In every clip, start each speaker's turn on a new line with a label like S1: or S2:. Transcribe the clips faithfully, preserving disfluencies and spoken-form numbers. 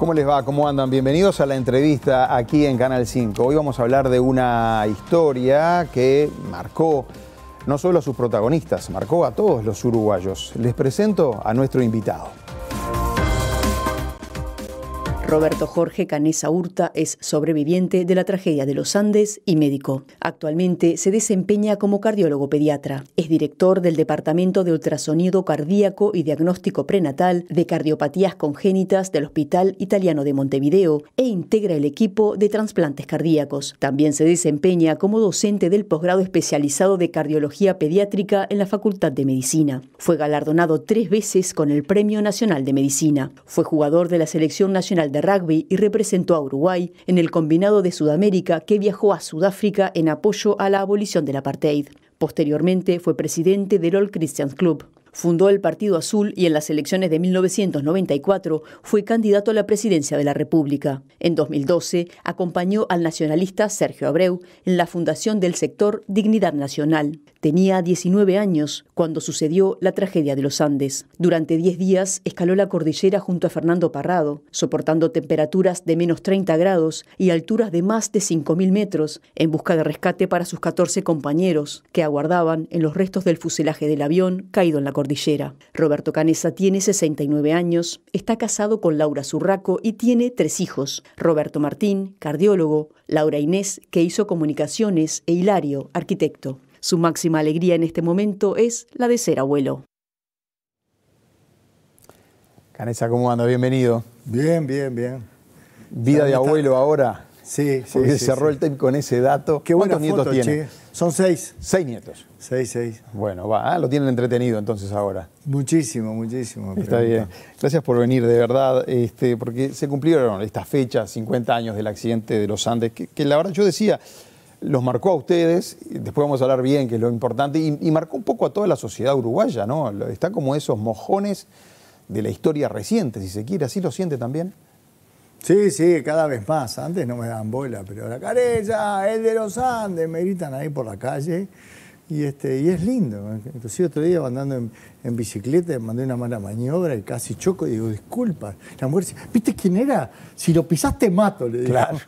S1: ¿Cómo les va? ¿Cómo andan? Bienvenidos a la entrevista aquí en Canal cinco. Hoy vamos a hablar de una historia que marcó no solo a sus protagonistas, marcó a todos los uruguayos. Les presento a nuestro invitado.
S2: Roberto Jorge Canessa Urta es sobreviviente de la tragedia de los Andes y médico. Actualmente se desempeña como cardiólogo pediatra. Es director del Departamento de Ultrasonido Cardíaco y Diagnóstico Prenatal de Cardiopatías Congénitas del Hospital Italiano de Montevideo e integra el equipo de trasplantes cardíacos. También se desempeña como docente del posgrado especializado de Cardiología Pediátrica en la Facultad de Medicina. Fue galardonado tres veces con el Premio Nacional de Medicina. Fue jugador de la Selección Nacional de Rugby y representó a Uruguay en el combinado de Sudamérica que viajó a Sudáfrica en apoyo a la abolición del apartheid. Posteriormente fue presidente del All Christians Club. Fundó el Partido Azul y en las elecciones de mil novecientos noventa y cuatro fue candidato a la presidencia de la República. En dos mil doce acompañó al nacionalista Sergio Abreu en la fundación del sector Dignidad Nacional. Tenía diecinueve años cuando sucedió la tragedia de los Andes. Durante diez días escaló la cordillera junto a Fernando Parrado, soportando temperaturas de menos treinta grados y alturas de más de cinco mil metros, en busca de rescate para sus catorce compañeros, que aguardaban en los restos del fuselaje del avión caído en la cordillera. Roberto Canessa tiene sesenta y nueve años, está casado con Laura Zurraco y tiene tres hijos: Roberto Martín, cardiólogo; Laura Inés, que hizo comunicaciones; e Hilario, arquitecto. Su máxima alegría en este momento es la de ser abuelo.
S1: Canessa, ¿cómo anda? Bienvenido.
S3: Bien, bien, bien.
S1: Vida de abuelo ahora.
S3: Sí, sí.
S1: Porque
S3: sí,
S1: cerró
S3: sí.
S1: el tape con ese dato.
S3: Qué
S1: ¿Cuántos
S3: buena
S1: nietos
S3: foto,
S1: tiene?
S3: che. Son seis.
S1: Seis nietos.
S3: Seis, seis.
S1: Bueno, va, ah, lo tienen entretenido entonces ahora.
S3: Muchísimo, muchísimo.
S1: Está
S3: pregunta.
S1: bien. Gracias por venir, de verdad, este, porque se cumplieron estas fechas, cincuenta años del accidente de los Andes, que, que la verdad yo decía, los marcó a ustedes, después vamos a hablar bien, que es lo importante, y, y marcó un poco a toda la sociedad uruguaya, ¿no? Está como esos mojones de la historia reciente, si se quiere, ¿así lo siente también?
S3: Sí, sí, cada vez más. Antes no me daban bola, pero ahora, Canessa, el de los Andes, me gritan ahí por la calle. Y, este, y es lindo. Inclusive otro día andando en, en bicicleta, mandé una mala maniobra y casi choco y digo, disculpa. La mujer dice, ¿viste quién era? Si lo pisaste mato, le digo.
S1: Claro.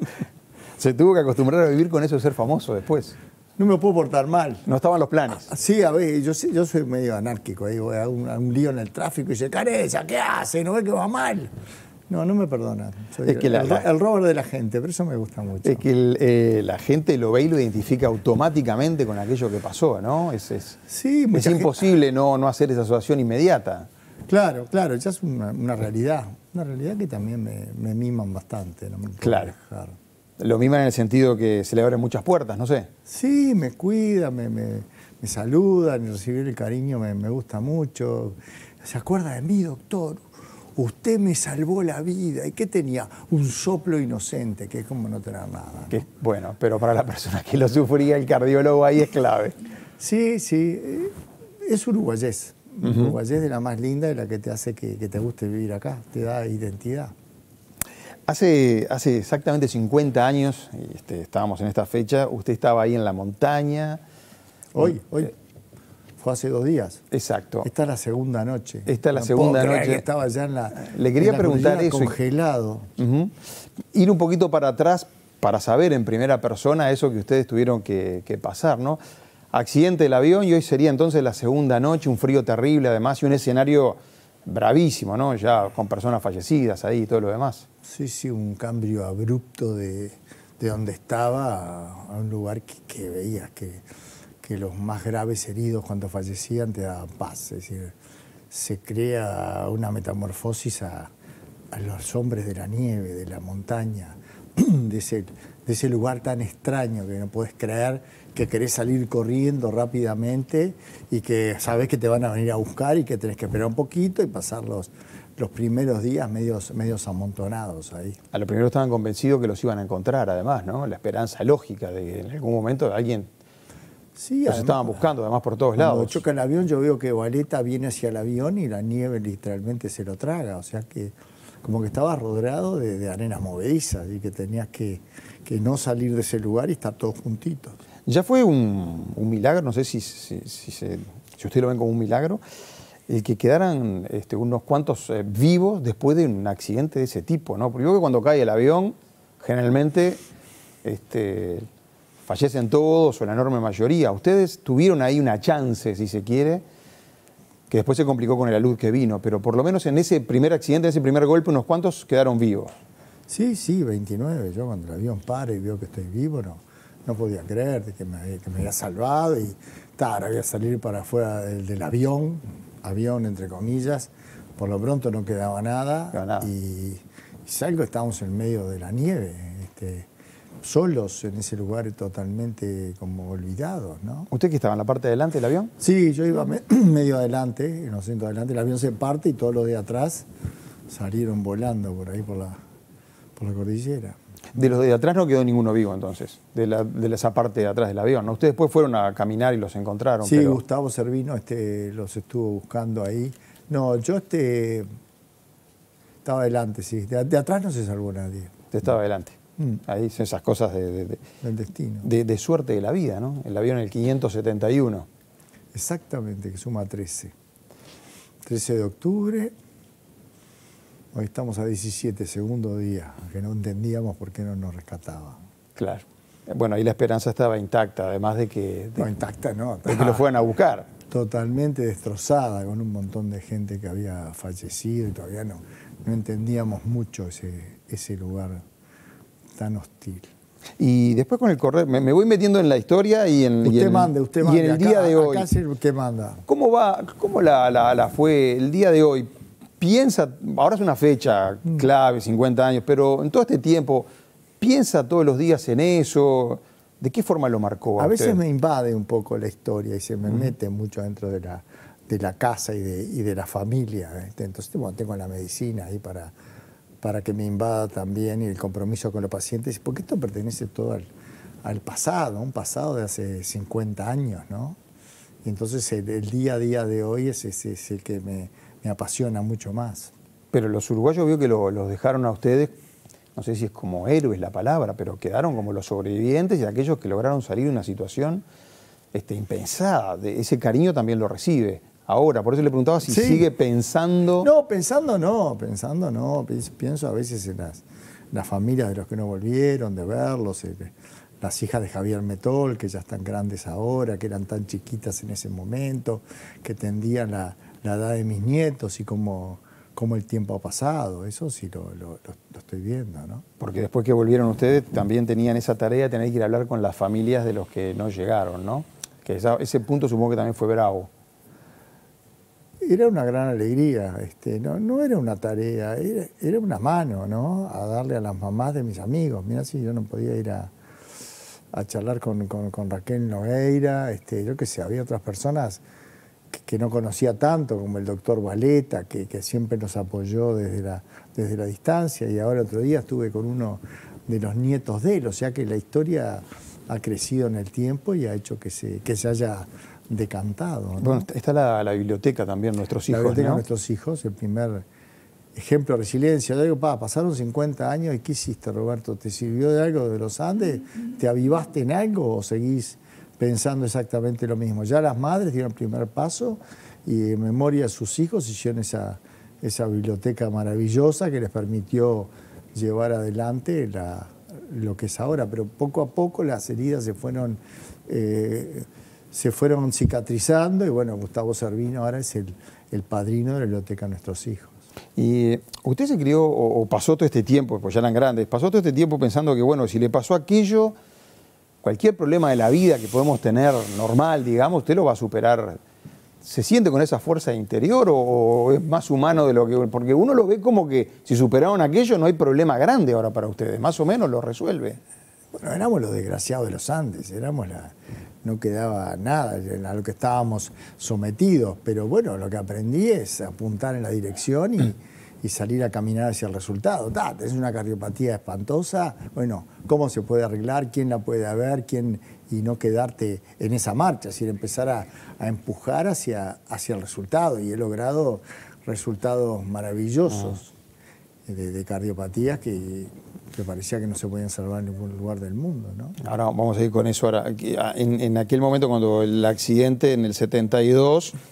S1: Se tuvo que acostumbrar a vivir con eso de ser famoso después.
S3: No me puedo portar mal.
S1: No estaban los planes.
S3: Sí, a ver, yo, yo soy medio anárquico. Ahí voy a un, a un lío en el tráfico y dice, Canessa, ¿qué hace? ¿No ve que va mal? No, no me perdonan. Soy
S1: es que
S3: el,
S1: la, la,
S3: el Robert de la gente, pero eso me gusta mucho.
S1: Es que el, eh, la gente lo ve y lo identifica automáticamente con aquello que pasó, ¿no? Es, es,
S3: sí,
S1: es imposible gente... no, no hacer esa asociación inmediata.
S3: Claro, claro, ya es una, una realidad. Una realidad que también me, me miman bastante. No me
S1: claro. Dejar. Lo miman en el sentido que se le abren muchas puertas, no sé.
S3: Sí, me cuida, me, me, me saludan, y recibir el cariño me, me gusta mucho. ¿Se acuerda de mí, doctor? Usted me salvó la vida. ¿Y qué tenía? Un soplo inocente, que es como no tener nada.
S1: Que, bueno, pero para la persona que lo sufría, el cardiólogo ahí es clave.
S3: Sí, sí. Es uruguayés. Uh-huh. Uruguayés de la más linda, de la que te hace que, que te guste vivir acá. Te da identidad.
S1: Hace, hace exactamente cincuenta años, este, estábamos en esta fecha, usted estaba ahí en la montaña.
S3: Hoy, hoy. Fue hace dos días.
S1: Exacto.
S3: Esta es la segunda noche.
S1: Esta es la no segunda noche.
S3: Que estaba ya en la.
S1: Le quería
S3: en la
S1: preguntar eso.
S3: Congelado.
S1: Uh-huh. Ir un poquito para atrás para saber en primera persona eso que ustedes tuvieron que, que pasar, ¿no? Accidente del avión y hoy sería entonces la segunda noche, un frío terrible además y un escenario bravísimo, ¿no? Ya con personas fallecidas ahí y todo lo demás.
S3: Sí, sí, un cambio abrupto de, de donde estaba a, a un lugar que, que veías que. que los más graves heridos cuando fallecían te daban paz. Es decir, se crea una metamorfosis a, a los hombres de la nieve, de la montaña, de ese, de ese lugar tan extraño que no podés creer, que querés salir corriendo rápidamente y que sabés que te van a venir a buscar y que tenés que esperar un poquito y pasar los, los primeros días medios, medios amontonados ahí.
S1: A lo primero estaban convencidos que los iban a encontrar, además, ¿no? La esperanza lógica de que en algún momento alguien...
S3: Sí,
S1: los
S3: además,
S1: estaban buscando, además, por todos lados.
S3: Cuando choca el avión, yo veo que Valeta viene hacia el avión y la nieve literalmente se lo traga. O sea que como que estaba rodeado de, de arenas movedizas y que tenías que, que no salir de ese lugar y estar todos juntitos.
S1: Ya fue un, un milagro, no sé si, si, si, se, si usted lo ven como un milagro, el que quedaran este, unos cuantos eh, vivos después de un accidente de ese tipo, ¿no? Porque yo creo que cuando cae el avión, generalmente este, fallecen todos o la enorme mayoría. Ustedes tuvieron ahí una chance, si se quiere, que después se complicó con el alud que vino, pero por lo menos en ese primer accidente, en ese primer golpe, unos cuantos quedaron vivos.
S3: Sí, sí, veintinueve. Yo cuando el avión para y veo que estoy vivo, no, no podía creer de que me, que me había salvado y ahora voy a salir para afuera del, del avión, avión entre comillas, por lo pronto no quedaba nada,
S1: no, nada.
S3: Y, y salgo, estábamos en medio de la nieve, este, solos en ese lugar totalmente como olvidados, ¿no?
S1: ¿Usted que estaba en la parte de adelante del avión?
S3: Sí, yo iba me, medio adelante, en los centros adelante, el avión se parte y todos los de atrás salieron volando por ahí por la, por la cordillera.
S1: De los de atrás no quedó ninguno vivo entonces, de, la, de esa parte de atrás del avión, ¿no? Ustedes después fueron a caminar y los encontraron.
S3: Sí,
S1: pero...
S3: Gustavo Servino este, los estuvo buscando ahí. No, yo este, estaba adelante, sí. De, de atrás no se salvó nadie.
S1: Usted estaba adelante.
S3: Mm.
S1: Ahí son esas cosas de, de, de,
S3: del destino.
S1: De, de suerte de la vida, ¿no? El avión en el quinientos setenta y uno.
S3: Exactamente, que suma trece. trece de octubre. Hoy estamos a diecisiete, segundo día, que no entendíamos por qué no nos rescataba.
S1: Claro. Bueno, ahí la esperanza estaba intacta, además de que... De,
S3: no, intacta no.
S1: De que lo fueran a buscar.
S3: Totalmente destrozada, con un montón de gente que había fallecido y todavía no, no entendíamos mucho ese, ese lugar tan hostil.
S1: Y después con el correr, me, me voy metiendo en la historia y en,
S3: usted
S1: y en,
S3: mande, usted
S1: y
S3: mande.
S1: en el
S3: acá,
S1: día de hoy.
S3: Acá es el que manda.
S1: ¿Cómo va, cómo la, la, la fue el día de hoy? Piensa, ahora es una fecha clave, cincuenta años, pero en todo este tiempo, ¿piensa todos los días en eso? ¿De qué forma lo marcó?
S3: A,
S1: a
S3: veces
S1: usted?
S3: me invade un poco la historia y se me
S1: Mm.
S3: mete mucho dentro de la, de la casa y de, y de la familia. ¿Viste? Entonces bueno, tengo la medicina ahí para, para que me invada también y el compromiso con los pacientes, porque esto pertenece todo al, al pasado, un pasado de hace cincuenta años, ¿no? Y entonces el, el día a día de hoy es, es, es el que me, me apasiona mucho más.
S1: Pero los uruguayos vio que lo, los dejaron a ustedes, no sé si es como héroes la palabra, pero quedaron como los sobrevivientes y aquellos que lograron salir de una situación este, impensada. De ese cariño también lo recibe ahora. Por eso le preguntaba si
S3: sí.
S1: sigue pensando...
S3: No, pensando no, pensando no. Pienso a veces en las, las familias de los que no volvieron, de verlos, eh, las hijas de Javier Metol, que ya están grandes ahora, que eran tan chiquitas en ese momento, que tendían la, la edad de mis nietos y cómo... cómo el tiempo ha pasado, eso sí lo, lo, lo estoy viendo, ¿no?
S1: Porque después que volvieron ustedes también tenían esa tarea de tener que ir a hablar con las familias de los que no llegaron, ¿no? Que esa, ese punto supongo que también fue bravo.
S3: Era una gran alegría, este, no, no era una tarea, era, era una mano, ¿no? A darle a las mamás de mis amigos. Mira, si yo no podía ir a, a charlar con, con, con Raquel Nogueira, este, yo qué sé, había otras personas que, que no conocía tanto, como el doctor Valeta, que, que siempre nos apoyó desde la, desde la distancia, y ahora otro día estuve con uno de los nietos de él, o sea que la historia ha crecido en el tiempo y ha hecho que se, que se haya decantado, ¿no?
S1: Bueno, está la, la biblioteca también, nuestros hijos,
S3: La biblioteca
S1: ¿no?
S3: de nuestros hijos, el primer ejemplo de resiliencia. Yo digo, pa, pasaron cincuenta años y ¿qué hiciste, Roberto? ¿Te sirvió de algo de los Andes? ¿Te avivaste en algo o seguís pensando exactamente lo mismo? Ya las madres dieron el primer paso y en memoria de sus hijos hicieron esa, esa biblioteca maravillosa que les permitió llevar adelante la, lo que es ahora. Pero poco a poco las heridas se fueron... Eh, se fueron cicatrizando y bueno, Gustavo Servino ahora es el, el padrino de la biblioteca de nuestros hijos.
S1: Y usted se crió o, o pasó todo este tiempo, pues ya eran grandes, pasó todo este tiempo pensando que bueno, si le pasó aquello, cualquier problema de la vida que podemos tener normal, digamos, usted lo va a superar. ¿Se siente con esa fuerza interior o, o es más humano de lo que...? Porque uno lo ve como que si superaron aquello no hay problema grande ahora para ustedes, más o menos lo resuelve.
S3: Bueno, éramos los desgraciados de los Andes, éramos la... no quedaba nada a lo que estábamos sometidos, pero bueno, lo que aprendí es apuntar en la dirección y, y salir a caminar hacia el resultado. Ta, es una cardiopatía espantosa, bueno, ¿cómo se puede arreglar? ¿Quién la puede ver? ¿Quién? Y no quedarte en esa marcha, es decir, empezar a, a empujar hacia, hacia el resultado, y he logrado resultados maravillosos ah. de, de cardiopatías que... que parecía que no se podían salvar en ningún lugar del mundo, ¿no?
S1: Ahora vamos a ir con eso. Ahora, en, en aquel momento cuando el accidente en el setenta y dos,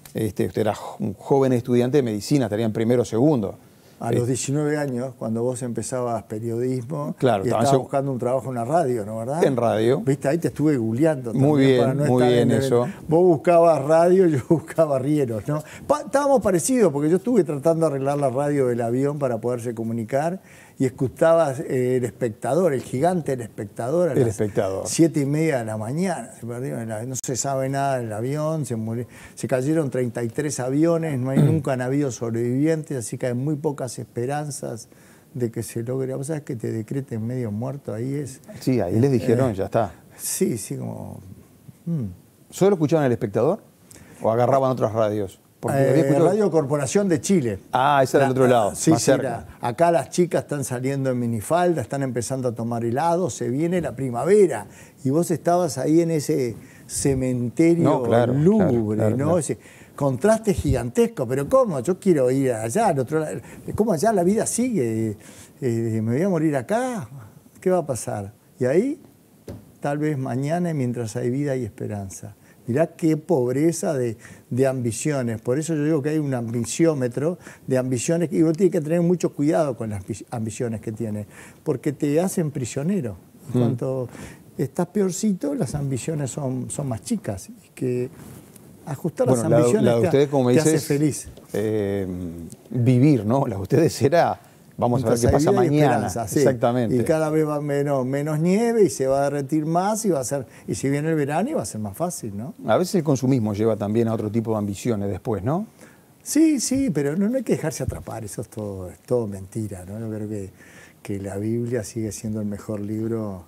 S1: Este, usted era un joven estudiante de medicina, estaría en primero o segundo.
S3: A los diecinueve años, cuando vos empezabas periodismo,
S1: claro,
S3: y estabas buscando un trabajo en la radio, ¿no, verdad?
S1: En radio.
S3: Viste, ahí te estuve googleando.
S1: Muy bien,
S3: para no
S1: muy
S3: estar
S1: bien
S3: en el...
S1: eso.
S3: Vos buscabas radio, yo buscaba rieros, ¿no? Pa estábamos parecidos, porque yo estuve tratando de arreglar la radio del avión para poderse comunicar, y escuchaba eh, El Espectador, el gigante El Espectador, a
S1: el
S3: las
S1: espectador.
S3: siete y media de la mañana. Se perdió en la, no se sabe nada del avión, se, murió, se cayeron treinta y tres aviones, no hay nunca han habido sobrevivientes, así que hay muy pocas esperanzas de que se logre. ¿Vos sabés que te decreten medio muerto? Ahí es...
S1: Sí, ahí les dijeron,
S3: eh,
S1: ya está.
S3: Sí, sí, como... Mm.
S1: ¿Solo escuchaban El Espectador? ¿O agarraban otras radios?
S3: Porque eh, escuchado... Radio Corporación de Chile.
S1: Ah, esa era del otro lado,
S3: sí,
S1: más
S3: sí,
S1: cerca.
S3: Era. Acá las chicas están saliendo en minifalda, están empezando a tomar helado, se viene la primavera. Y vos estabas ahí en ese cementerio
S1: no, claro,
S3: lúgubre,
S1: claro, claro,
S3: ¿no?
S1: Claro.
S3: Ese contraste gigantesco. Pero ¿cómo? Yo quiero ir allá, al otro lado. ¿Cómo allá la vida sigue? Eh, ¿Me voy a morir acá? ¿Qué va a pasar? Y ahí, tal vez mañana, mientras hay vida, hay esperanza. Mirá qué pobreza de, de ambiciones. Por eso yo digo que hay un ambiciómetro de ambiciones y uno tiene que tener mucho cuidado con las ambiciones que tiene, porque te hacen prisionero. En mm. cuanto estás peorcito, las ambiciones son, son más chicas. Y que ajustar bueno, las ambiciones la, la de ustedes,
S1: te, como
S3: te
S1: dices,
S3: hace feliz.
S1: Eh, vivir, ¿no? La de ustedes era... Vamos a ver qué pasa mañana.
S3: Sí.
S1: Exactamente.
S3: Y cada vez va menos, menos nieve y se va a derretir más y va a ser. Y si viene el verano va a ser más fácil, ¿no?
S1: A veces el consumismo lleva también a otro tipo de ambiciones después, ¿no?
S3: Sí, sí, pero no, no hay que dejarse atrapar, eso es todo, es todo mentira, ¿no? Yo creo que, que la Biblia sigue siendo el mejor libro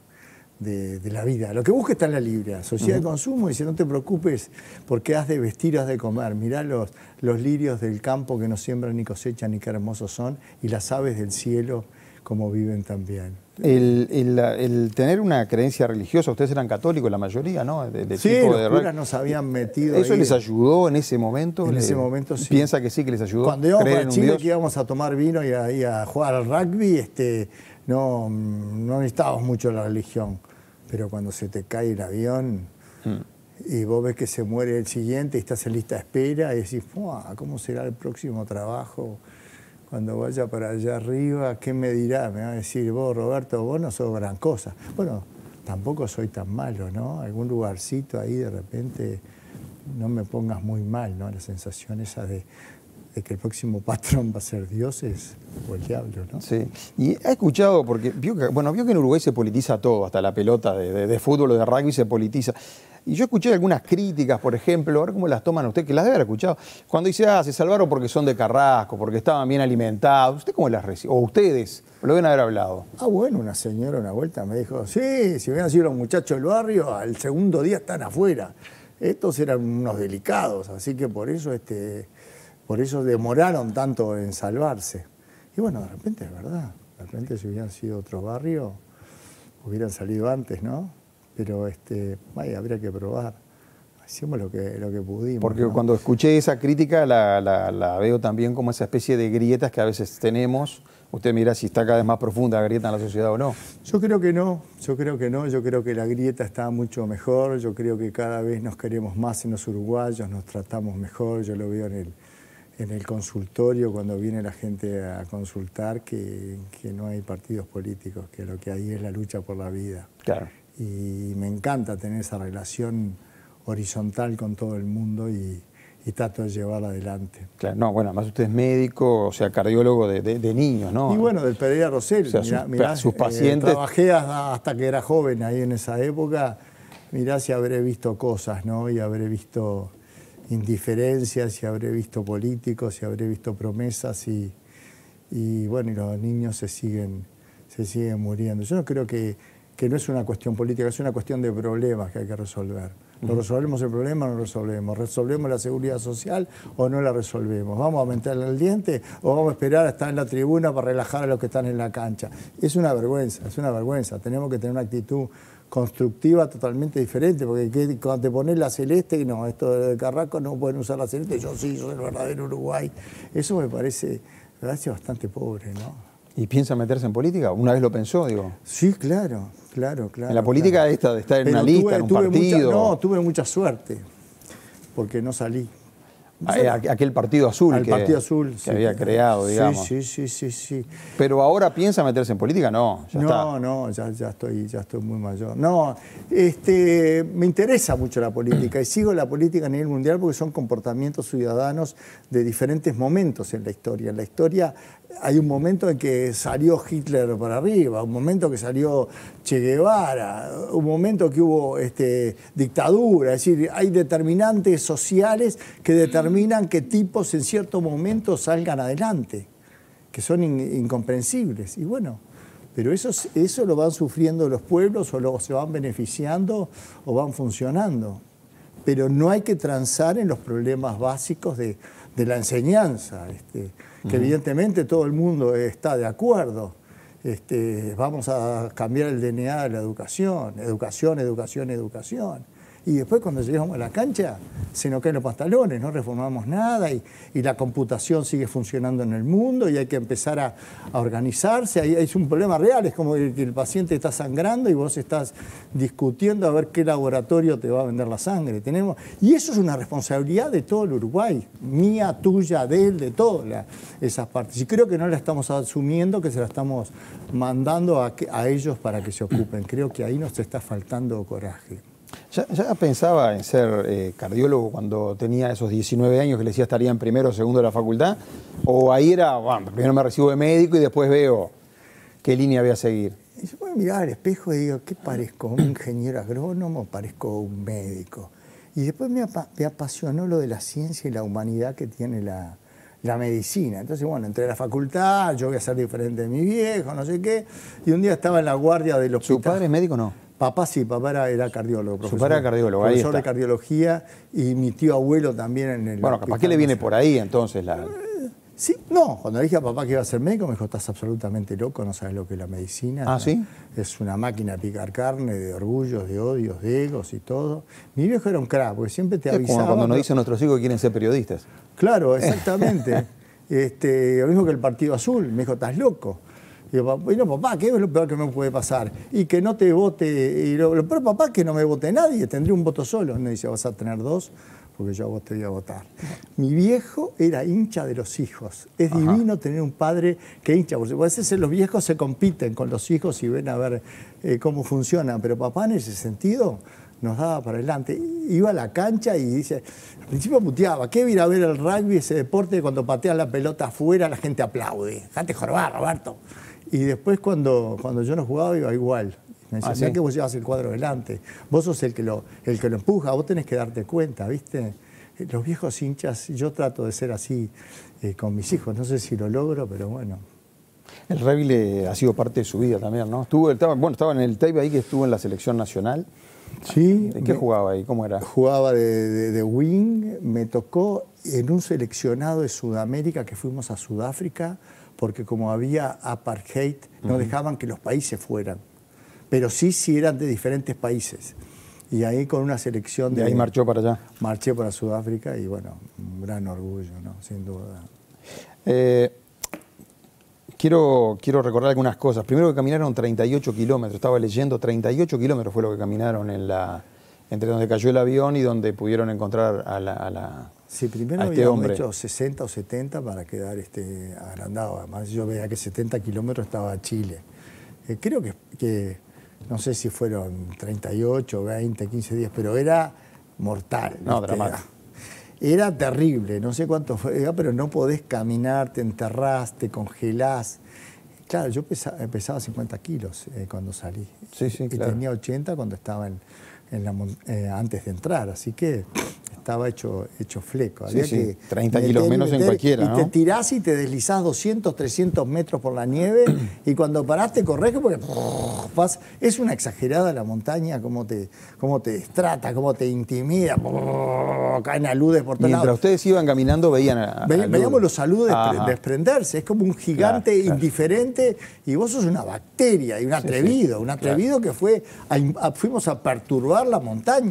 S3: de, de la vida. Lo que busca está en la Biblia, sociedad uh-huh. de consumo, dice, no te preocupes porque has de vestir, has de comer. Mirá los, los lirios del campo que no siembran ni cosechan ni qué hermosos son, y las aves del cielo como viven también.
S1: El, el, el tener una creencia religiosa, ustedes eran católicos la mayoría, ¿no? De, de
S3: sí,
S1: tipo
S3: los
S1: de
S3: curas nos habían metido
S1: ¿Eso
S3: ahí.
S1: les ayudó en ese momento?
S3: En ese momento sí.
S1: ¿Piensa que sí que les ayudó?
S3: Cuando íbamos para Chile, que íbamos a tomar vino y a, y a jugar al rugby, este, no, no necesitábamos mucho la religión. Pero cuando se te cae el avión mm. y vos ves que se muere el siguiente y estás en lista de espera y decís, ¿cómo será el próximo trabajo? Cuando vaya para allá arriba, ¿qué me dirá? Me va a decir, vos, Roberto, vos no sos gran cosa. Bueno, tampoco soy tan malo, ¿no? Algún lugarcito ahí de repente no me pongas muy mal, ¿no? La sensación esa de, de que el próximo patrón va a ser Dios es, o el diablo, ¿no?
S1: Sí. Y ha escuchado, porque vio que, bueno, vio que en Uruguay se politiza todo, hasta la pelota de, de, de fútbol o de rugby se politiza. Y yo escuché algunas críticas, por ejemplo, a ver cómo las toman ustedes, que las debe haber escuchado, cuando dice, ah, se salvaron porque son de Carrasco, porque estaban bien alimentados. ¿Usted cómo las recibe? O ustedes, lo deben haber hablado.
S3: Ah, bueno, una señora una vuelta me dijo, sí, si hubieran sido los muchachos del barrio, al segundo día están afuera. Estos eran unos delicados, así que por eso, este, por eso demoraron tanto en salvarse. Y bueno, de repente es verdad, de repente si hubieran sido otro barrio, hubieran salido antes, ¿no? Pero este, vaya, habría que probar. Hicimos lo que, lo que pudimos.
S1: Porque
S3: ¿no?
S1: cuando escuché esa crítica la, la, la veo también como esa especie de grietas que a veces tenemos. Usted mira si está cada vez más profunda la grieta en la sociedad o no.
S3: Yo creo que no, yo creo que no, yo creo que la grieta está mucho mejor, yo creo que cada vez nos queremos más en los uruguayos, nos tratamos mejor, yo lo veo en el, en el consultorio cuando viene la gente a consultar que, que no hay partidos políticos, que lo que hay es la lucha por la vida.
S1: Claro.
S3: Y me encanta tener esa relación horizontal con todo el mundo y, y trato de llevarla adelante.
S1: Claro, no, bueno, además usted es médico, o sea, cardiólogo de, de, de niños, ¿no?
S3: Y bueno, del Pereira Rosell.
S1: O sea,
S3: mirá,
S1: sus,
S3: mirá,
S1: sus pacientes...
S3: Eh, trabajé hasta que era joven ahí en esa época. Mirá si habré visto cosas, ¿no? Y habré visto indiferencias, y habré visto políticos, y habré visto promesas, y, y bueno, y los niños se siguen, se siguen muriendo. Yo no creo que... que no es una cuestión política, es una cuestión de problemas que hay que resolver. ¿No resolvemos el problema o no lo resolvemos? ¿Resolvemos la seguridad social o no la resolvemos? ¿Vamos a aumentarle el diente o vamos a esperar a estar en la tribuna para relajar a los que están en la cancha? Es una vergüenza, es una vergüenza. Tenemos que tener una actitud constructiva totalmente diferente, porque cuando te pones la celeste, no, esto de Carrasco no pueden usar la celeste, yo sí, soy el verdadero Uruguay. Eso me parece, me parece bastante pobre, ¿no?
S1: ¿Y piensa meterse en política? ¿Una vez lo pensó, digo?
S3: Sí, claro, claro, claro.
S1: En la política
S3: claro.
S1: esta de estar en
S3: Pero
S1: una lista,
S3: tuve,
S1: en un
S3: tuve
S1: partido...
S3: Mucha, no, tuve mucha suerte, porque no salí.
S1: A, aquel partido azul
S3: Al
S1: que,
S3: partido azul,
S1: que
S3: sí,
S1: había creado, digamos.
S3: Sí, sí, sí, sí, sí.
S1: Pero ahora piensa meterse en política, no, ya
S3: no,
S1: está.
S3: no, ya, ya, estoy, ya estoy muy mayor. No, este, me interesa mucho la política y sigo la política a nivel mundial porque son comportamientos ciudadanos de diferentes momentos en la historia. En la historia hay un momento en que salió Hitler para arriba, un momento que salió Che Guevara, un momento que hubo este, dictadura, es decir, hay determinantes sociales que determinan que tipos en cierto momento salgan adelante, que son in, incomprensibles. Y bueno, pero eso, eso lo van sufriendo los pueblos o lo, se van beneficiando o van funcionando. Pero no hay que transar en los problemas básicos de, de la enseñanza, este, que uh-huh. evidentemente todo el mundo está de acuerdo. Este, vamos a cambiar el D N A de la educación, educación, educación, educación. Y después cuando llegamos a la cancha se nos caen los pantalones, no reformamos nada y, y la computación sigue funcionando en el mundo y hay que empezar a, a organizarse. Ahí es un problema real, es como que el paciente está sangrando y vos estás discutiendo a ver qué laboratorio te va a vender la sangre. Tenemos, y eso es una responsabilidad de todo el Uruguay, mía, tuya, de él, de todas la, esas partes. Y creo que no la estamos asumiendo, que se la estamos mandando a, a ellos para que se ocupen. Creo que ahí nos está faltando coraje.
S1: ¿Ya, ya pensaba en ser eh, cardiólogo cuando tenía esos diecinueve años que le decía estaría en primero o segundo de la facultad? ¿O ahí era, bueno, primero me recibo de médico y después veo qué línea voy a seguir?
S3: Y yo puedo mirar al espejo y digo, ¿qué parezco? ¿Un ingeniero agrónomo o parezco un médico? Y después me, apa me apasionó lo de la ciencia y la humanidad que tiene la, la medicina. Entonces, bueno, entré a la facultad, yo voy a ser diferente de mi viejo, no sé qué. Y un día estaba en la guardia del hospital.
S1: ¿Su padre es médico o no?
S3: Papá sí, papá era, era cardiólogo, profesor.
S1: Su padre era cardiólogo, ahí
S3: profesor
S1: está.
S3: de cardiología y mi tío abuelo también en el...
S1: Bueno, capaz que le viene por ahí entonces la...
S3: Sí, no, cuando le dije a papá que iba a ser médico, me dijo, estás absolutamente loco, no sabes lo que es la medicina.
S1: ¿Ah, sí?
S3: Es una máquina de picar carne, de orgullos, de odios, de egos y todo. Mi viejo era un crack, porque siempre te avisaba...
S1: Es como cuando nos
S3: pero...
S1: dicen nuestros hijos que quieren ser periodistas.
S3: Claro, exactamente. este, lo mismo que el Partido Azul, me dijo, estás loco. Y yo, bueno, papá, ¿qué es lo peor que me puede pasar? Y que no te vote, y lo, lo peor, papá, es que no me vote nadie, tendría un voto solo. Me dice, vas a tener dos, porque yo a vos te voy a votar. Mi viejo era hincha de los hijos. Es Ajá. divino tener un padre que hincha. Porque a veces los viejos se compiten con los hijos y ven a ver eh, cómo funciona, pero papá en ese sentido nos daba para adelante. Iba a la cancha y dice, al principio puteaba, ¿qué ir a ver el rugby, ese deporte, cuando patean la pelota afuera, la gente aplaude? Dejate jorobar, Roberto. Y después cuando, cuando yo no jugaba iba igual. Me decía, ah, ¿sí? que vos llevas el cuadro delante. Vos sos el que, lo, el que lo empuja, vos tenés que darte cuenta, ¿viste? Los viejos hinchas, yo trato de ser así eh, con mis hijos. No sé si lo logro, pero bueno.
S1: El rugby le ha sido parte de su vida también, ¿no? Estuvo, estaba, bueno, estaba en el tape ahí que estuvo en la selección nacional.
S3: Sí.
S1: ¿De qué me, jugaba ahí? ¿Cómo era?
S3: Jugaba de, de, de wing. Me tocó en un seleccionado de Sudamérica que fuimos a Sudáfrica, porque como había apartheid, no uh-huh. dejaban que los países fueran. Pero sí, sí eran de diferentes países. Y ahí con una selección de...
S1: ¿Y ahí marchó para allá?
S3: Marché para Sudáfrica y bueno, un gran orgullo, ¿no? Sin duda.
S1: Eh, quiero, quiero recordar algunas cosas. Primero que caminaron treinta y ocho kilómetros, estaba leyendo, treinta y ocho kilómetros fue lo que caminaron en la, entre donde cayó el avión y donde pudieron encontrar a la... A la
S3: Sí, primero
S1: este
S3: habíamos
S1: hombre.
S3: hecho sesenta o setenta para quedar este, agrandado. Además yo veía que setenta kilómetros estaba Chile. Eh, creo que, que, no sé si fueron treinta y ocho, veinte, quince días, pero era mortal.
S1: No, dramático.
S3: Era, era terrible, no sé cuánto fue, pero no podés caminar, te enterrás, te congelás. Claro, yo pesaba, pesaba cincuenta kilos eh, cuando salí.
S1: Sí, sí,
S3: y
S1: claro.
S3: tenía ochenta cuando estaba en, en la, eh, antes de entrar, así que... estaba hecho, hecho fleco.
S1: Sí,
S3: Había
S1: sí.
S3: que
S1: treinta kilos menos en cualquiera,
S3: y
S1: ¿no?
S3: te tirás y te deslizás doscientos, trescientos metros por la nieve y cuando paraste corres porque vas, es una exagerada la montaña, cómo te, cómo te destrata, cómo te intimida, caen aludes por todos lados.
S1: Mientras ustedes iban caminando veían a, a
S3: Ve, Veíamos los aludes
S1: Ajá.
S3: desprenderse, es como un gigante claro, indiferente claro. y vos sos una bacteria y un atrevido, sí, sí. un atrevido claro. que fue, a, a, fuimos a perturbar la montaña.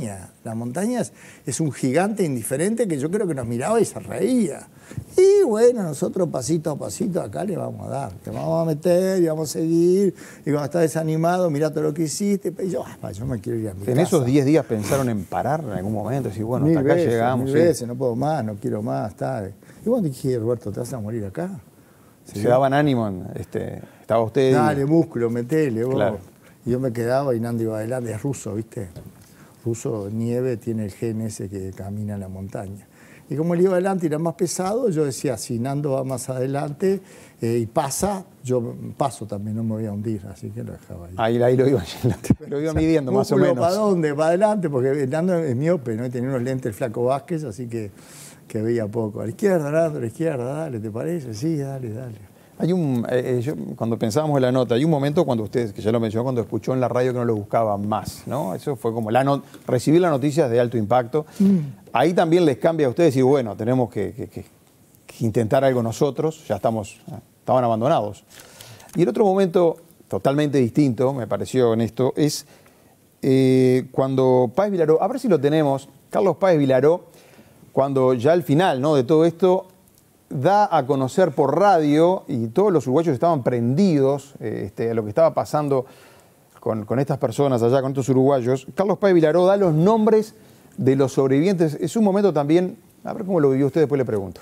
S3: las montañas es un gigante indiferente que yo creo que nos miraba y se reía. Y bueno, nosotros pasito a pasito acá le vamos a dar, te vamos a meter y vamos a seguir, y cuando estás desanimado, mirá todo lo que hiciste, y yo, ah, yo me quiero ir a mi
S1: ¿En
S3: casa.
S1: esos diez días pensaron en parar en algún momento? Decir, bueno,
S3: mil
S1: hasta acá
S3: veces,
S1: llegamos.
S3: Mil
S1: sí.
S3: veces, no puedo más, no quiero más, está. Y bueno, dije, Roberto, ¿te vas a morir acá?
S1: ¿Se daban ánimo? Este, ¿Estaba usted?
S3: Dale, músculo, metele, vos.
S1: Claro.
S3: Y yo me quedaba y Nando iba adelante, es ruso, ¿viste? Ruso, nieve, tiene el gen ese que camina en la montaña. Y como él iba adelante y era más pesado, yo decía, si Nando va más adelante eh, y pasa, yo paso también, no me voy a hundir, así que lo dejaba ahí.
S1: Ahí, ahí lo iba, lo iba midiendo más o menos.
S3: ¿Para dónde? ¿Para adelante? Porque Nando es miope, ¿no? Y tenía unos lentes el Flaco Vázquez, así que, que veía poco. A la izquierda, Nando, a la izquierda, dale, ¿te parece? Sí, dale, dale.
S1: Hay un, eh, yo, cuando pensábamos en la nota, hay un momento cuando usted, que ya lo mencionó, cuando escuchó en la radio que no lo buscaba más, ¿no? Eso fue como la no, recibir las noticias de alto impacto. Mm. Ahí también les cambia a ustedes y bueno, tenemos que, que, que, que intentar algo nosotros, ya estamos, estaban abandonados. Y el otro momento totalmente distinto, me pareció en esto, es eh, cuando Páez Vilaró, a ver si lo tenemos, Carlos Páez Vilaró, cuando ya al final, ¿no?, de todo esto, da a conocer por radio, y todos los uruguayos estaban prendidos eh, este, a lo que estaba pasando con, con estas personas allá, con estos uruguayos. Carlos Páez Vilaró da los nombres de los sobrevivientes. Es un momento también, a ver cómo lo vivió usted, después le pregunto.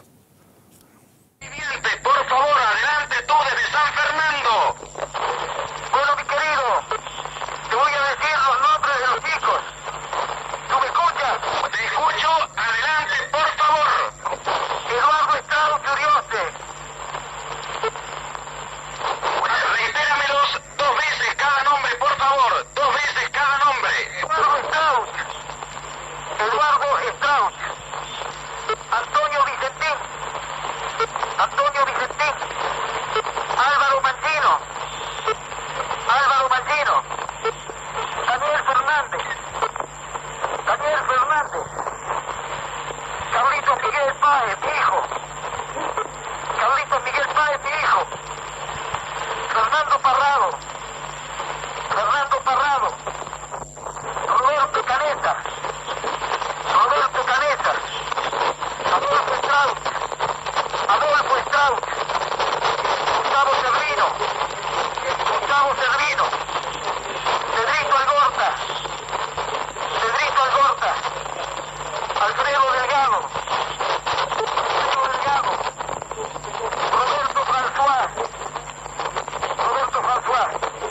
S4: Por favor, adelante tú desde San Fernando. Bueno, mi querido, te voy a decir los nombres de los chicos. ¿Tú me escuchas? Te escucho, adelante, por favor. Eduardo Estrado Urioste. Reitéramelos dos veces cada nombre, por favor. Dos veces cada nombre. Eduardo Estrado. Eduardo Estrado. Antonio Vicentín. Antonio Vicentín. Álvaro Mangino. Álvaro Mangino. Daniel Fernández. Daniel Fernández. Carlitos Miguel Páez, mi hijo. Carlitos Miguel Páez, mi hijo. Fernando Parrado. Fernando Parrado. Roberto Caneta. Roberto Caneta. Adolfo Strauss. Adolfo Strauss. Gustavo Servino. Gustavo Servino. Cedrito Algorta. Cedrito Algorta. Alfredo Delgado. Alfredo Delgado. Roberto François. Roberto François.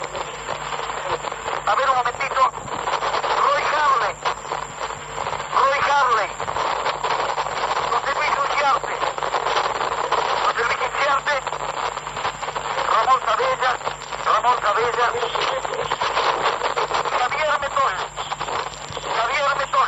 S4: A ver un momentito. Roy Harley. Roy Harley. José Luis Uchiarte. José Luis Uchiarte. Ramón Sabella. Ramón Sabella. Javier Metol. Javier Metol.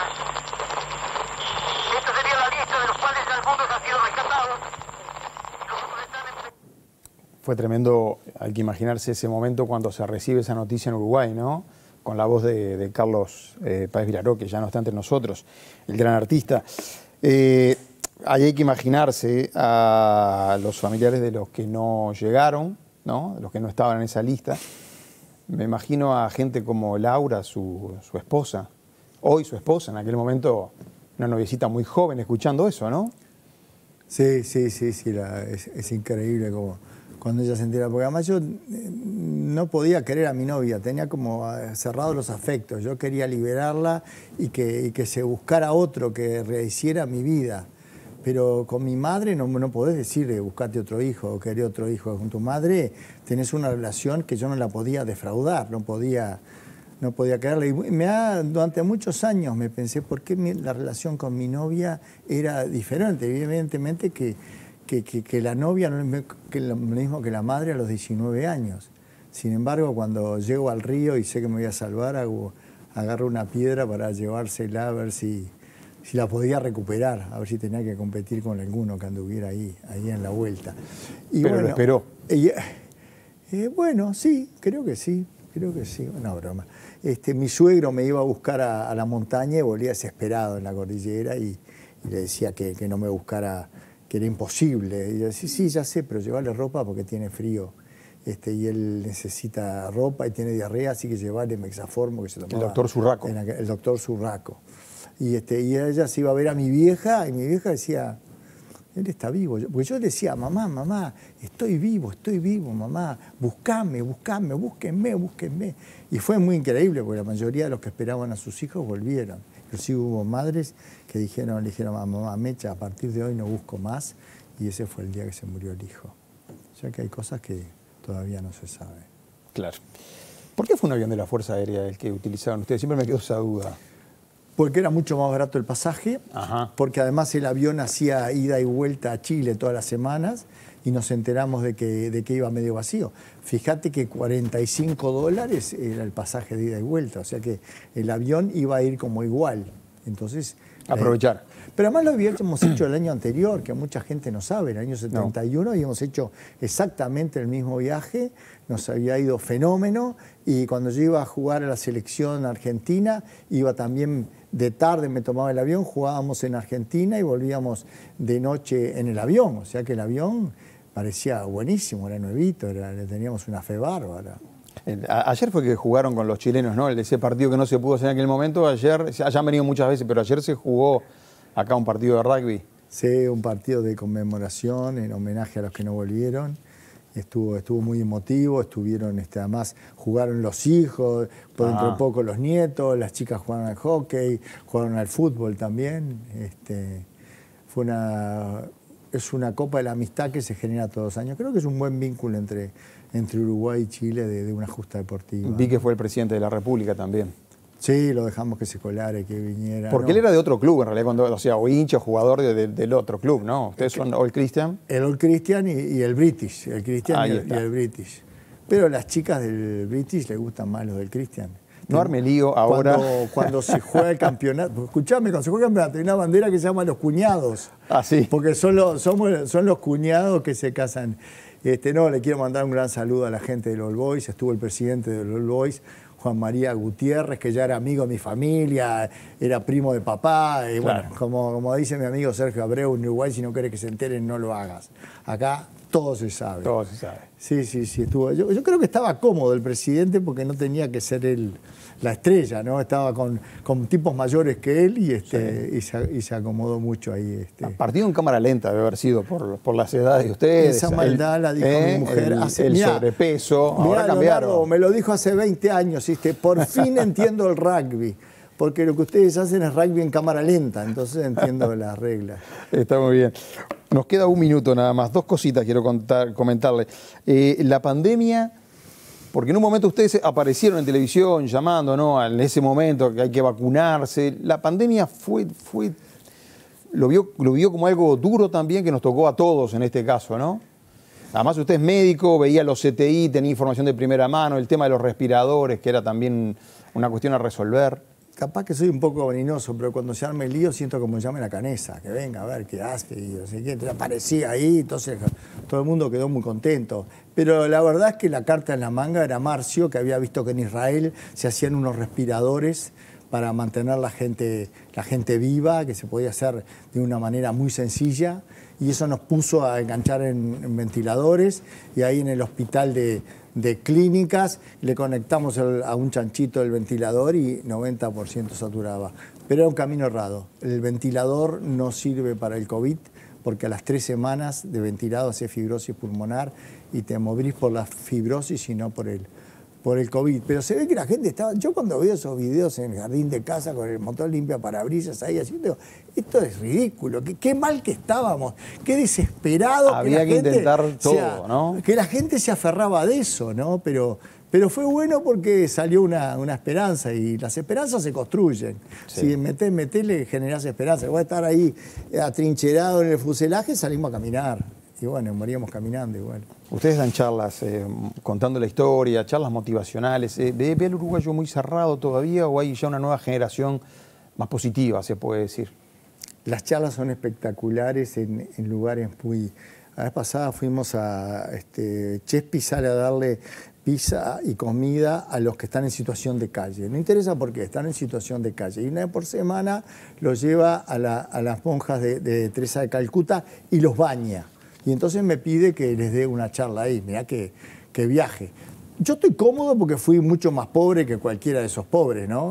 S4: Esta sería la lista de los cuales algunos han sido rescatados. Los otros están en...
S1: Fue tremendo, hay que imaginarse ese momento cuando se recibe esa noticia en Uruguay, ¿no? Con la voz de, de Carlos eh, Páez Vilaró, que ya no está entre nosotros, el gran artista. Eh, ahí hay que imaginarse a los familiares de los que no llegaron, ¿no?, de los que no estaban en esa lista. Me imagino a gente como Laura, su, su esposa, hoy su esposa, en aquel momento una noviecita muy joven, escuchando eso, ¿no?
S3: Sí, sí, sí, sí, la, es, es increíble como cuando ella se entera, porque además yo no podía querer a mi novia, tenía como cerrados los afectos, yo quería liberarla y que, y que se buscara otro que rehiciera mi vida, pero con mi madre no, no podés decirle buscate otro hijo o querer otro hijo, con tu madre tenés una relación que yo no la podía defraudar, no podía... No podía quererle. Y me ha, durante muchos años me pensé por qué mi, la relación con mi novia era diferente. Evidentemente que, que, que, que la novia no es que lo mismo que la madre a los diecinueve años. Sin embargo, cuando llego al río y sé que me voy a salvar, hago, agarro una piedra para llevársela a ver si, si la podía recuperar, a ver si tenía que competir con alguno que anduviera ahí, ahí en la vuelta. Y
S1: Pero
S3: bueno,
S1: lo esperó.
S3: Eh, eh, bueno, sí, creo que sí. Creo que sí, no, broma. Este, mi suegro me iba a buscar a, a la montaña y volvía desesperado en la cordillera y, y le decía que, que no me buscara, que era imposible. Y yo decía, sí, ya sé, pero llevarle ropa porque tiene frío. Este, y él necesita ropa y tiene diarrea, así que llevarle Mexaformo que se tomaba.
S1: El doctor Zurraco.
S3: En aquel, el doctor Zurraco. Y, este, y ella se iba a ver a mi vieja y mi vieja decía, él está vivo. Porque yo decía, mamá, mamá, estoy vivo, estoy vivo, mamá, buscame, buscame, búsquenme, búsquenme. Y fue muy increíble porque la mayoría de los que esperaban a sus hijos volvieron. Inclusive hubo madres que dijeron, le dijeron a mamá, Mecha, a partir de hoy no busco más. Y ese fue el día que se murió el hijo. O sea que hay cosas que todavía no se saben.
S1: Claro. ¿Por qué fue un avión de la Fuerza Aérea el que utilizaron ustedes? Siempre me quedó esa duda.
S3: Porque era mucho más barato el pasaje,
S1: Ajá.
S3: porque además el avión hacía ida y vuelta a Chile todas las semanas y nos enteramos de que, de que iba medio vacío. Fíjate que cuarenta y cinco dólares era el pasaje de ida y vuelta, o sea que el avión iba a ir como igual. Entonces,
S1: aprovechar.
S3: Eh, pero además lo habíamos hecho el año anterior, que mucha gente no sabe, en el año setenta y uno no. Habíamos hecho exactamente el mismo viaje, nos había ido fenómeno, y cuando yo iba a jugar a la selección argentina, iba también de tarde, me tomaba el avión, jugábamos en Argentina y volvíamos de noche en el avión, o sea que el avión parecía buenísimo, era nuevito, era, le teníamos una fe bárbara.
S1: Ayer fue que jugaron con los chilenos, ¿no? Ese partido que no se pudo hacer en aquel momento, ayer, ya han venido muchas veces, pero ayer se jugó acá un partido de rugby.
S3: Sí, un partido de conmemoración en homenaje a los que no volvieron. Estuvo, estuvo muy emotivo, estuvieron, este, además jugaron los hijos, por dentro de poco los nietos, las chicas jugaron al hockey, jugaron al fútbol también. Este, fue una, es una copa de la amistad que se genera todos los años. Creo que es un buen vínculo entre, entre Uruguay y Chile de, de una justa deportiva.
S1: Vi que fue el presidente de la República también.
S3: Sí, lo dejamos que se colara y que viniera.
S1: Porque
S3: ¿no?
S1: él era de otro club, en realidad, cuando, o sea, o hincha, o jugador de, de, del otro club, ¿no? Ustedes son All Christian.
S3: El All Christian y, y el British, el Christian y el, y el British. Pero a las chicas del British les gustan más los del Christian.
S1: No arme lío ahora.
S3: Cuando, cuando se juega el campeonato, escuchame, cuando se juega el campeonato hay una bandera que se llama los cuñados.
S1: Ah, sí.
S3: Porque son los, somos, son los cuñados que se casan. Este, no, le quiero mandar un gran saludo a la gente del All Boys. Estuvo el presidente del All Boys, Juan María Gutiérrez, que ya era amigo de mi familia, era primo de papá. Y
S1: claro.
S3: Bueno, como, como dice mi amigo Sergio Abreu en Uruguay, si no querés que se enteren, no lo hagas. Acá todo se sabe.
S1: Todo se sabe.
S3: Sí, sí, sí, estuvo. Yo, yo creo que estaba cómodo el presidente porque no tenía que ser él la estrella, ¿no? Estaba con, con tipos mayores que él y, este, sí. y, se, y se acomodó mucho ahí. Este.
S1: Partido en cámara lenta debe haber sido por, por las edades de ustedes.
S3: Esa maldad
S1: el,
S3: la dijo
S1: eh,
S3: mi mujer.
S1: El,
S3: hace,
S1: el
S3: mirá,
S1: sobrepeso,
S3: mirá,
S1: ahora cambiaron.
S3: Leonardo, me lo dijo hace veinte años, ¿viste? Por fin entiendo el rugby. Porque lo que ustedes hacen es rugby en cámara lenta, entonces entiendo las reglas.
S1: Está muy bien. Nos queda un minuto nada más. Dos cositas quiero contar, comentarle. Eh, la pandemia, porque en un momento ustedes aparecieron en televisión llamando, ¿no? En ese momento que hay que vacunarse. La pandemia fue, fue lo vio, lo vio como algo duro también que nos tocó a todos en este caso, ¿no? Además usted es médico, veía los C T I, tenía información de primera mano, el tema de los respiradores, que era también una cuestión a resolver.
S3: Capaz que soy un poco venenoso, pero cuando se arme el lío siento como llame la Canesa, que venga a ver qué hace y no sé qué. Entonces aparecía ahí, entonces todo el mundo quedó muy contento. Pero la verdad es que la carta en la manga era Marcio, que había visto que en Israel se hacían unos respiradores para mantener la gente, la gente viva, que se podía hacer de una manera muy sencilla. Y eso nos puso a enganchar en, en ventiladores y ahí en el hospital de, de clínicas le conectamos el, a un chanchito el ventilador y noventa por ciento saturaba. Pero era un camino errado. El ventilador no sirve para el COVID porque a las tres semanas de ventilado hace fibrosis pulmonar y te morís por la fibrosis y no por el, por el COVID. Pero se ve que la gente estaba... Yo cuando veo esos videos en el jardín de casa con el motor limpia parabrisas ahí haciendo... Esto es ridículo, qué, qué mal que estábamos, qué desesperado.
S1: Había que,
S3: que, la gente
S1: intentar todo,
S3: sea,
S1: ¿no?
S3: Que la gente se aferraba de eso, ¿no? Pero, pero fue bueno porque salió una, una esperanza y las esperanzas se construyen. Sí. Si metés, metele, generás esperanza. Voy a estar ahí atrincherado en el fuselaje, salimos a caminar. Y bueno, moríamos caminando igual.
S1: Ustedes dan charlas eh, contando la historia, charlas motivacionales. Eh, ¿Ve el uruguayo muy cerrado todavía o hay ya una nueva generación más positiva, se puede decir?
S3: Las charlas son espectaculares en, en lugares muy... La vez pasada fuimos a este, Chespi sale a darle pizza y comida a los que están en situación de calle. No interesa por qué, están en situación de calle. Y una vez por semana los lleva a, la, a las monjas de, de Teresa de Calcuta y los baña. Y entonces me pide que les dé una charla ahí, mirá que, que viaje. Yo estoy cómodo porque fui mucho más pobre que cualquiera de esos pobres, ¿no?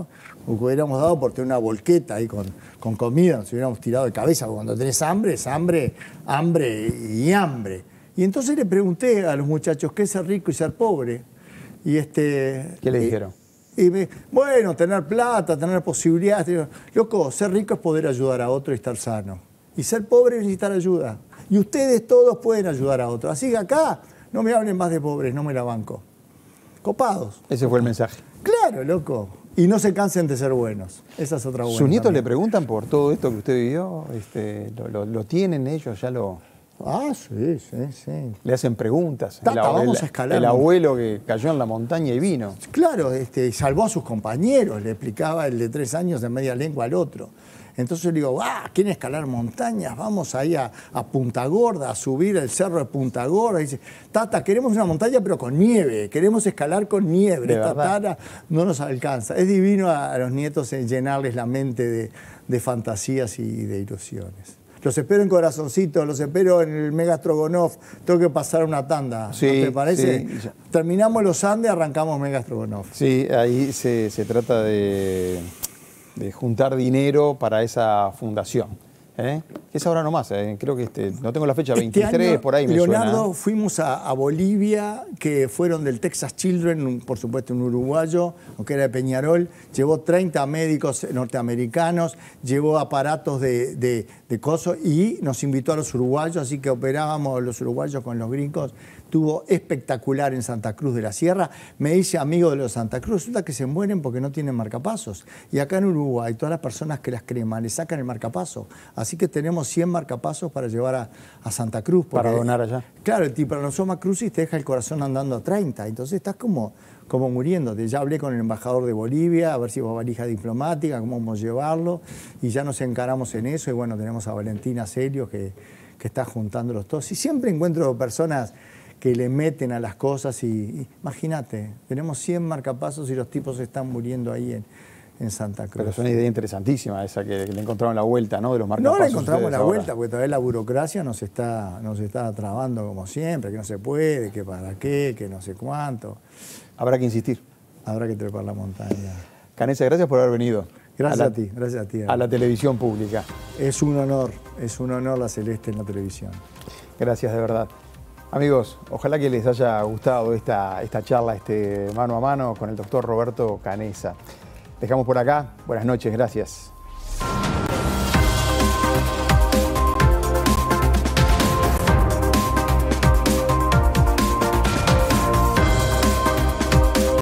S3: hubiéramos dado por tener una volqueta ahí con, con comida, nos hubiéramos tirado de cabeza. Cuando tenés hambre, es hambre, hambre y hambre. Y entonces le pregunté a los muchachos qué es ser rico y ser pobre. Y este,
S1: ¿Qué le
S3: y,
S1: dijeron?
S3: Y me, bueno, tener plata, tener posibilidades. Digo, loco, ser rico es poder ayudar a otro y estar sano. Y ser pobre es necesitar ayuda. Y ustedes todos pueden ayudar a otros. Así que acá no me hablen más de pobres, no me la banco. Copados.
S1: Ese fue el mensaje.
S3: Claro, loco. Y no se cansen de ser buenos. Esa es otra buena.
S1: ¿Sus nietos
S3: también.
S1: le preguntan por todo esto que usted vivió? Este, lo, lo, ¿Lo tienen ellos? ¿Ya lo...?
S3: Ah, sí, sí, sí.
S1: Le hacen preguntas.
S3: Tata,
S1: el, ab-
S3: vamos
S1: el-
S3: a escalar.
S1: el abuelo que cayó en la montaña y vino.
S3: Claro, este, salvó a sus compañeros, le explicaba el de tres años en media lengua al otro. Entonces yo le digo, ah, ¿quieren escalar montañas? Vamos ahí a, a Punta Gorda, a subir el cerro de Punta Gorda. Y dice, Tata, queremos una montaña pero con nieve, queremos escalar con nieve.
S1: De
S3: Esta
S1: verdad.
S3: tara no nos alcanza. Es divino a, a los nietos en llenarles la mente de, de fantasías y de ilusiones. Los espero en Corazoncito, los espero en el Mega Strogonoff. Tengo que pasar una tanda,
S1: Sí,
S3: ¿no te parece?
S1: sí.
S3: Terminamos los Andes, arrancamos Mega Strogonoff.
S1: Sí, ahí se, se trata de, de juntar dinero para esa fundación. ¿eh? Que es ahora nomás, ¿eh? Creo que este, no tengo la fecha, veintitrés,
S3: Este año,
S1: por ahí me
S3: Leonardo,
S1: suena.
S3: fuimos a, a Bolivia, que fueron del Texas Children, un- por supuesto un uruguayo, que era de Peñarol, llevó treinta médicos norteamericanos, llevó aparatos de, de, de coso y nos invitó a los uruguayos, así que operábamos los uruguayos con los gringos. Estuvo espectacular en Santa Cruz de la Sierra. Me hice amigo de los Santa Cruz. Resulta que se mueren porque no tienen marcapasos. Y acá en Uruguay, todas las personas que las creman le sacan el marcapaso. Así que tenemos cien marcapasos para llevar a, a Santa Cruz.
S1: Para
S3: porque-
S1: donar allá.
S3: Claro, el Tipanosoma crucis te deja el corazón andando a treinta. Entonces estás como, como muriéndote. Ya hablé con el embajador de Bolivia, a ver si va valija diplomática, cómo vamos a llevarlo. Y ya nos encaramos en eso. Y bueno, tenemos a Valentina Serio que, que está juntándolos todos. Y siempre encuentro personas que le meten a las cosas y, y imagínate, tenemos cien marcapasos y los tipos están muriendo ahí en, en Santa Cruz.
S1: Pero es una idea interesantísima esa que, que le encontraron la vuelta, ¿no? De los
S3: No
S1: marcapasos.
S3: le encontramos
S1: ustedes
S3: la
S1: ahora.
S3: vuelta, porque todavía la burocracia nos está, nos está trabando como siempre, que no se puede, que para qué, que no sé cuánto.
S1: Habrá que insistir.
S3: Habrá que trepar la montaña.
S1: Canessa, gracias por haber venido.
S3: Gracias
S1: a,
S3: a,
S1: la,
S3: ti, gracias a ti.
S1: a la televisión pública.
S3: Es un honor, es un honor la Celeste en la televisión.
S1: Gracias, de verdad. Amigos, ojalá que les haya gustado esta, esta charla, este mano a mano con el doctor Roberto Canessa. Dejamos por acá. Buenas noches, gracias.